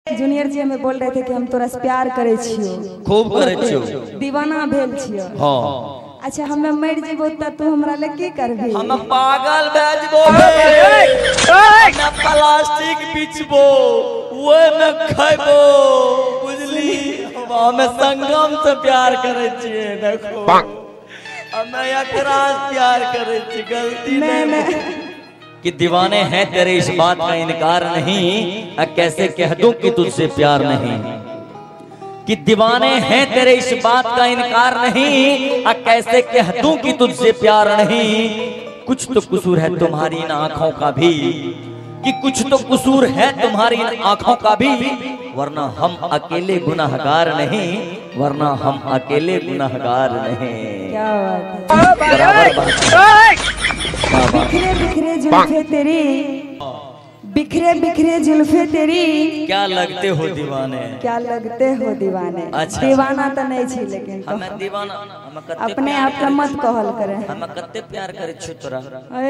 Junior जी हमें बोल रहे थे कि हम तोरा से प्यार करे छियो, खूब करे छियो, दीवाना भेल छियो। हाँ अच्छा हमें मर जीवो त तू हमरा ले की करबी? हम पागल भेजबो हम प्लास्टिक बिछबो ओए में खइबो बुझली। हम संगम से प्यार करे छिए, देखो हम एकरा से प्यार करे छी, गलती नहीं कि दीवाने हैं तेरे इस बात का इनकार नहीं, कैसे कह दूं कि तुझसे प्यार नहीं। कि दीवाने हैं तेरे इस बात का इनकार नहीं, कैसे कह दूं कि तुझसे प्यार नहीं। कुछ तो कसूर है तुम्हारी इन आंखों का भी, कि कुछ तो कसूर है तुम्हारी इन आंखों का भी, वरना हम अकेले गुनाहगार नहीं, वरना हम अकेले गुनाहगार नहीं। क्या बात है। बिखरे बिखरे जुल्फे तेरी, बिखरे बिखरे जुल्फे तेरी, क्या लगते हो दीवाने, क्या लगते हो दीवाने। अच्छा दीवाना तो नहीं छी, लेकिन हम दीवाना अपने आप का मत कहल करे। हम कते प्यार करे छु तोरा,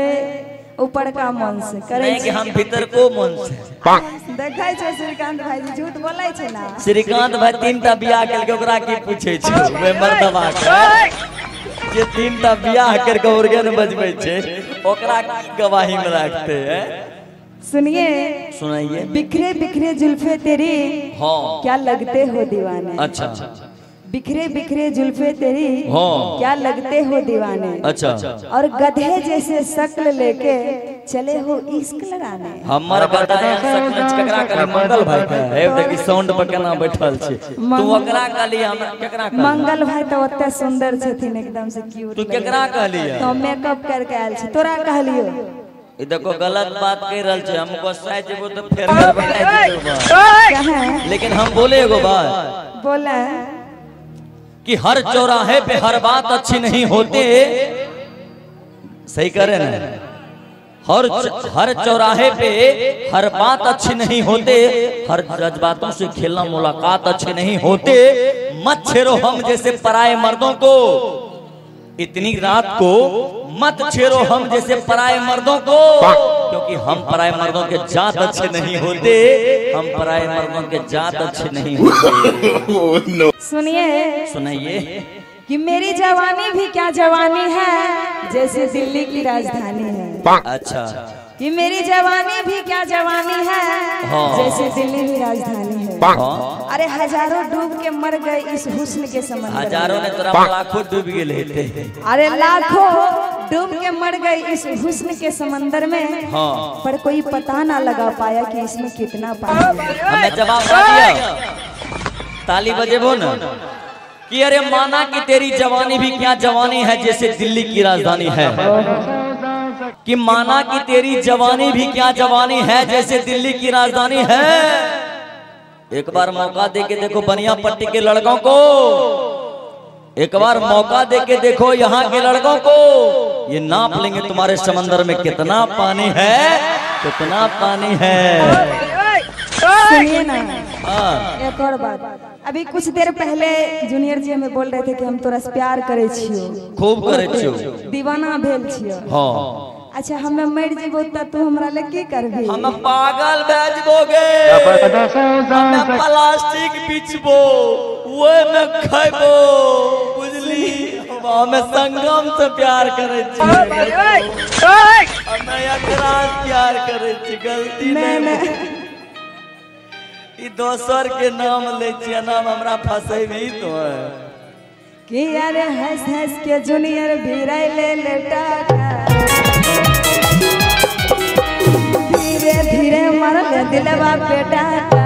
ऊपर का मन से करे नहीं कि हम भीतर को मन से। देखै छै श्रीकांत भाई जी झूठ बोलै छै ना। श्रीकांत भाई 3टा बियाह करके ओकरा की पूछे छै, वे मर्दवा के जे 3टा बियाह करके ऑर्गन बजबै छै ओकरा गवाही में रखते हैं। सुनिए सुनाइए। बिखरे बिखरे जुल्फे तेरी, हाँ क्या लगते हो दीवाने। अच्छा बिखरे बिखरे जुल्फे तेरी, हाँ क्या लगते हो दीवाने। अच्छा और गधे जैसे शक्ल लेके चले हो इश्क लगाने। हमर गधा सकनच केकरा कहली? मंगल भाई का है, देखि साउंड पर केना बैठल छै तू, ओकरा कहली हम केकरा कहली? मंगल भाई तो ओते सुंदर छथिन, एकदम से क्यूट। तू केकरा कहली? तो मेकअप करके आयल छी, तोरा कहलियो। ई देखो गलत बात कह रहल छै, हम गुस्सा जेबो तो फेर गड़बड़ा जेबो। कहां लेकिन हम बोले एगो बात, बोले कि हर चौराहे पे हर बात अच्छी नहीं होती। सही करे ना, हर चौराहे पे हर बात अच्छी नहीं होते, हर जज्बातों से खेलना मुलाकात अच्छे नहीं होते। मत छेड़ो हम जैसे पराये मर्दों को, इतनी रात को मत छेड़ो हम जैसे पराये मर्दों को, क्योंकि हम पराये मर्दों के जात अच्छे नहीं होते, हम पराये मर्दों के जात अच्छे नहीं होते। सुनिए सुनाइए। कि मेरी जवानी भी क्या जवानी है, जैसे दिल्ली की राजधानी है। अच्छा कि मेरी जवानी भी क्या जवानी है, जैसे दिल्ली की राजधानी है। अरे हजारों डूब के मर गए इस हुस्न के समंदर, हजारों ने तोरा लाखों डूब गए। अरे लाखों डूब के मर गए इस हुस्न के समंदर में, पर कोई पता ना लगा पाया कि इसमें कितना पानी है। हमें जवाब दिया, ताली बजेबो ना कि अरे माना कि तेरी जवानी भी क्या जवानी है, जैसे दिल्ली की राजधानी है। कि माना कि तेरी जवानी भी क्या जवानी है, जैसे दिल्ली की राजधानी है। एक बार मौका दे के देखो बनिया पट्टी के लड़कों को, एक बार मौका दे के देखो यहाँ के लड़कों को, ये नाप लेंगे तुम्हारे समंदर में कितना पानी है, कितना पानी है। सुनिए ना एक और बात, अभी कुछ देर पहले जूनियर जी हमें बोल रहे थे कि हम तोरा से प्यार करे छियो, खूब करे छियो, दीवाना भेल छियो। हाँ अच्छा हमें मर जीवो त तू हमरा ले की करबी? हम पागल भेजबोगे हम प्लास्टिक बिछबो ओए में खइबो बुझली। हम संगम से प्यार करे छी, हम एकरा से प्यार करे छी, गलती नहीं ई दोसर के नाम ले छी, नाम हमरा फसेबी तो कि यार हंस हंस के जूनियर भिड़ै ले लेटा, धीरे धीरे मरल दिलवा बेटा।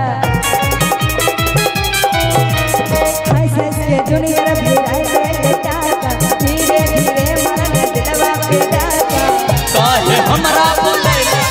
हंस हंस के जूनियर भिड़ै ले लेटा, धीरे धीरे मरल दिलवा बेटा। काहे हमरा बोले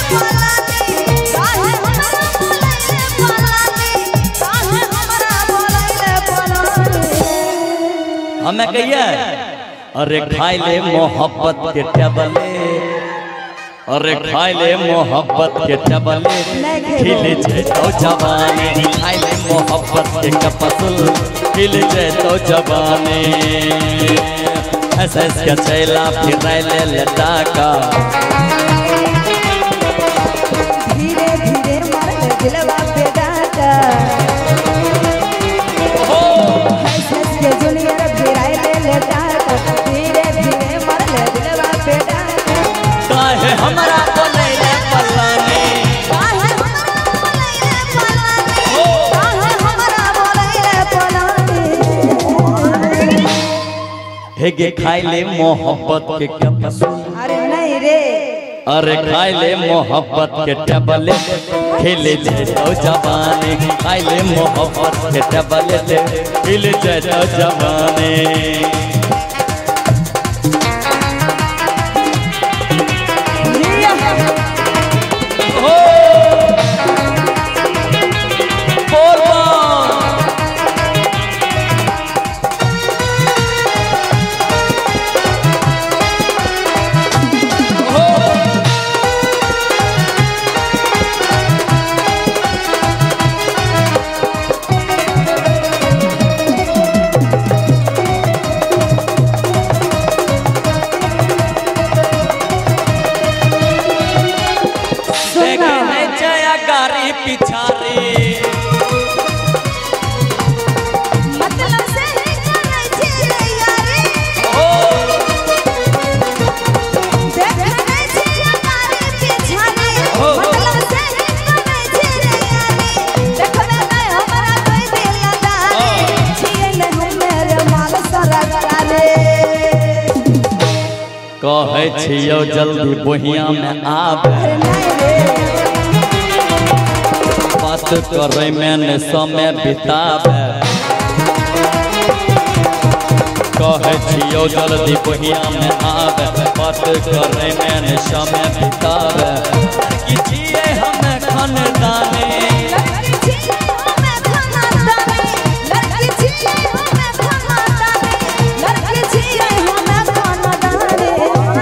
हमें कहिए अरे खाई ले मोहब्बत के टेबले, अरे खाई ले मोहब्बत के टेबले, खिल जाए तो जवानी। खाई ले मोहब्बत के कपसुल, खिल जाए तो जवानी। ऐसे के चैला फिर ले लेटा का, धीरे धीरे मर दिलवा बेटा का। हे गे खाई ले मोहब्बत के कैप्सूल। अरे नहीं रे, अरे खाई ले मोहब्बत के टेबलेट, खेले जाए तो जवानी। खाई ले मोहब्बत के टेबलेट, खेले जाए तो जवानी। पिछारे मतलब से ही चले छिए यारी, देखने छिए यारी पिछारे, मतलब से ही चले छिए यारी, देखने नहीं हमारा कोई दिल लगाए, छिए नहीं मेरे माल सरकारे। कहे छियो जल्दी बोहिया में आवे, बात करे मैंने समय बितावे। कहे छियो जल्दी बोहिया में आवे, बात करे मैंने समय बितावे। लड़की छिए हमें खानदानी, लड़की छिए हमें खानदानी, लड़की छिए हमें खानदानी, लड़की छिए हमें खानदानी।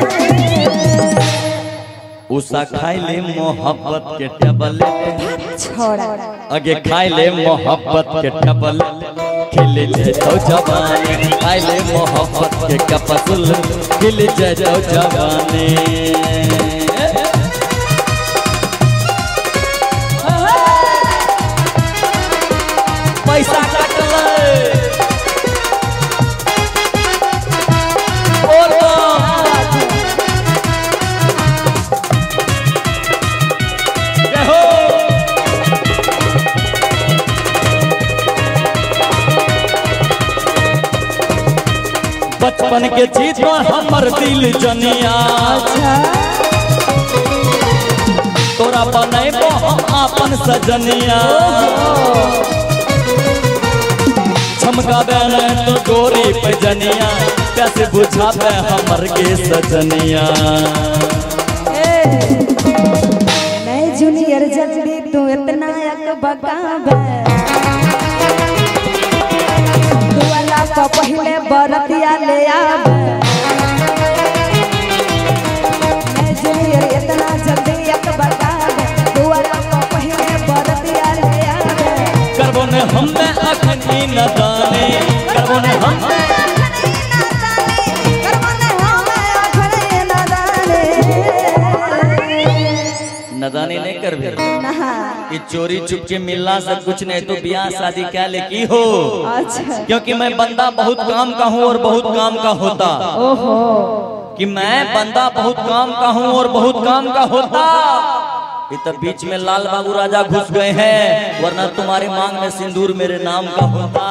उषा खाई ले मोहब्बत के टेबलेट, छोड़ा आगे खाई ले मोहब्बत के टेबलेट, खिल जाए तो जवानी। खाई ले मोहब्बत के कैप्सूल, खिल जाए तो जवानी। पैसा काट ले बचपन के चीज हमर दिल जनिया, तोरा बनैबो हम आपन सजनिया। चमकाबे न तो गोरी पे जनिया, कैसे बुझाबे हमर के सजनिया। नहीं जूनियर जल्दी तू इतना एक बकाबे, दुआला का पहले बरतिया ले आवे। नहीं जूनियर इतना जल्दी एक बकाबे, दुआला का पहले बरतिया ले आवे। करबो ने हम्मे अखनी नदानी, करबो ने हम्मे नदानी नहीं करबे। ये चोरी चुप के मिलना से कुछ नहीं, तो ब्याह शादी क्या लेकी हो। अच्छा, क्योंकि मैं बंदा बहुत काम का हूँ और बहुत काम का होता। ओहो, कि मैं बंदा बहुत काम का हूँ और बहुत काम का होता। इधर बीच में लाल बाबू राजा घुस गए हैं, वरना तुम्हारी मांग में सिंदूर मेरे नाम का होता।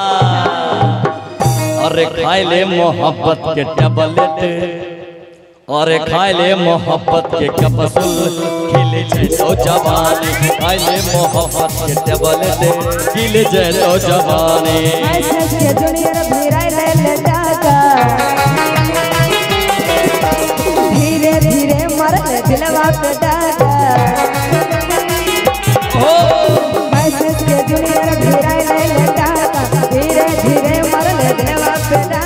अरे खाई ले मोहब्बत के टेबलेट, और खाई ले मोहब्बत के कैप्सूल, खिल जाए तो जवानी। खाई ले मोहब्बत के टेबलेट, खिल जाए तो जवानी। के जूनियर भिराई ले ले जागा, धीरे धीरे मर ले दिलवा पे डागा। मैसेज के जूनियर भिराई ले ले जागा, धीरे धीरे मर ले दिलवा पे डागा।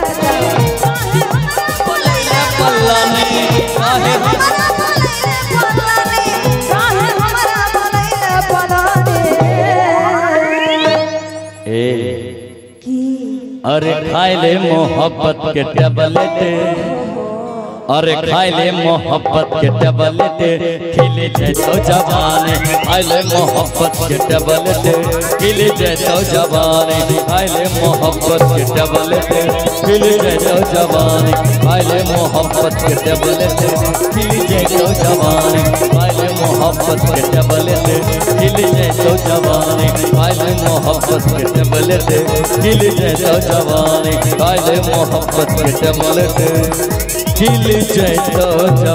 अरे खाई ले मोहब्बत के टेबलेट, अरे खाई ले मोहब्बत के टेबलेट खिले जाए तो जवानी खाई ले मोहब्बत के टेबलेट खिले जाए तो जवानी खाई ले मोहब्बत के टेबलेट खिले जाए तो जवानी खाई ले मोहब्बत के टेबलेट खिले जाए तो जवानी खाई ले मोहब्बत के टेबलेट खिले जाए तो जवानी खाई ले मोहब्बत के टेबलेट खिले जाए तो जवानी खाई ले मोहब्बत के टेबलेट खिल जाए तो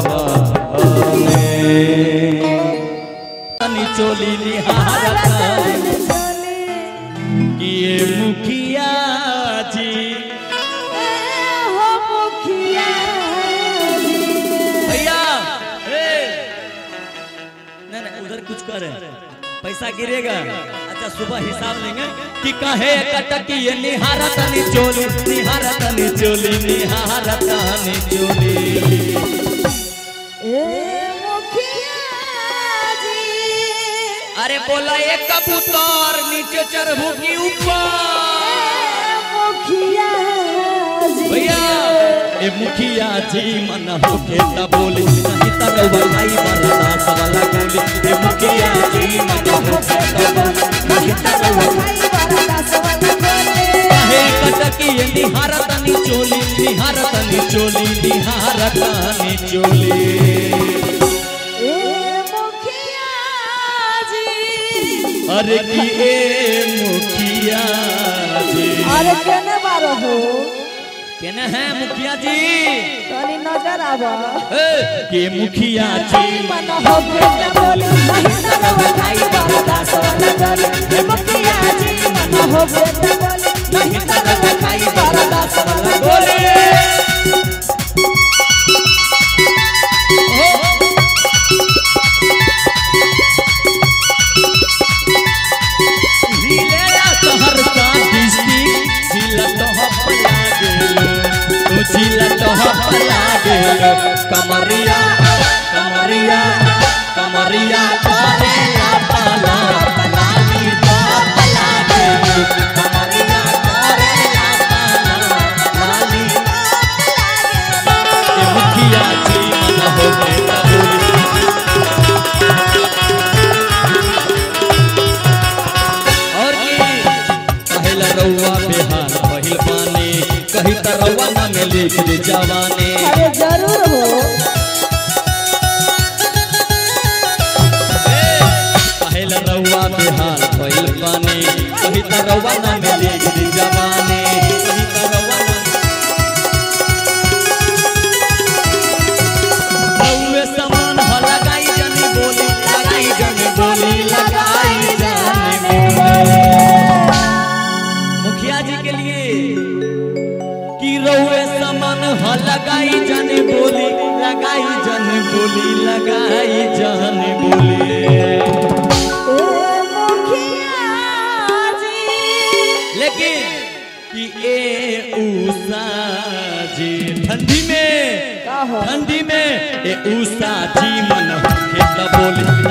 जवानी चोली निहारता किए मुखिया जी हो मुखिया भैया नहीं उधर कुछ करे पैसा गिरेगा। अच्छा सुबह हिसाब लेंगे कि कहे कटकी ये निहारतनी चोली निहारतनी चोली निहारतनी चोली ए मुखिया जी अरे बोला एक कबूतर नीचे चढ़ू की ऊपर मुखिया जी भैया ए मुखिया जी मन होके त बोली नहीं त भाई बरदा सवाला गोली ए मुखिया जी मन होके त बोली नहीं त भाई बरदा सवाला गोली कहे कटकी ये निहारतनी चोली निहारतनी चोली निहारतनी चोली ए मुखिया जी अरे की ए मुखिया जी अरे केने बारो हो केने है मुखिया जी तनी नजर आवा के मुखिया जी मन हो के बोली नहीं त भाई बरदा सवाला गोली ए मुखिया जी मन हो के बोली नहीं त भाई बरदा सवाला गोली कमरिया कमरिया कमरिया करेला पाला लाली पाला कमरिया करेला पाला लाली ए मुखिया जी मन हो के और की कहला रउआ बेहाल पहिल पानी कही तरवा ना में लिख दे जवानी अरे जरूर हो कहला रउआ बेहाल पहिल पानी कही तरवा ना में लिख दे जवानी कही तरवा ना रउए समान ह लगाई जानी बोली लगाई जानी बोली लगाई जानी बोली मुखिया जी के लिए कि रउए समान ह लगाई जाने बोली लगाई जाने बोली लगाई जाने बोली ए मुखिया जी लेकिन कि ए उषा जी ठंडी में का हो ठंडी में ए उषा जी मन होके त बोली